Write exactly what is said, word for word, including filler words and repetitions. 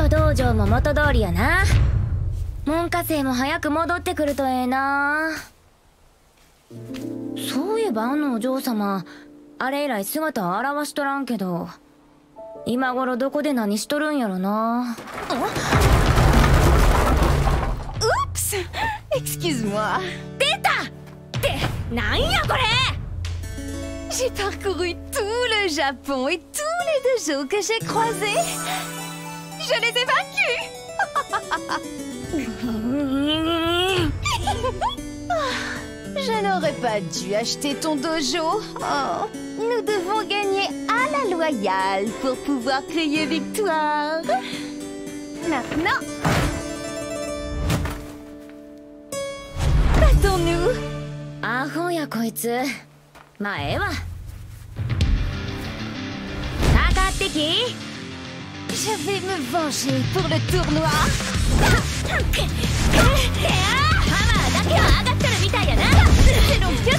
と道場も元通りやな。門下生も早く戻ってくるとええな。そういえばあのお嬢様、あれ以来姿を現しとらんけど、今頃どこで何しとるんやろな。 Oups! Excuse-moi. 出たってなんやこれ。 J'ai parcouru tout le Japon et tous les dojos que j'ai croisés. Je les ai vaincus. Je n'aurais pas dû acheter ton dojo. Oh, nous devons gagner à la loyale pour pouvoir crier victoire. Maintenant, battons-nous. アホやこいつ。まあええわ。かかってき。 Je vais me venger pour le tournoi. パワーだけは上がってるみたいやな。 C'est donc bien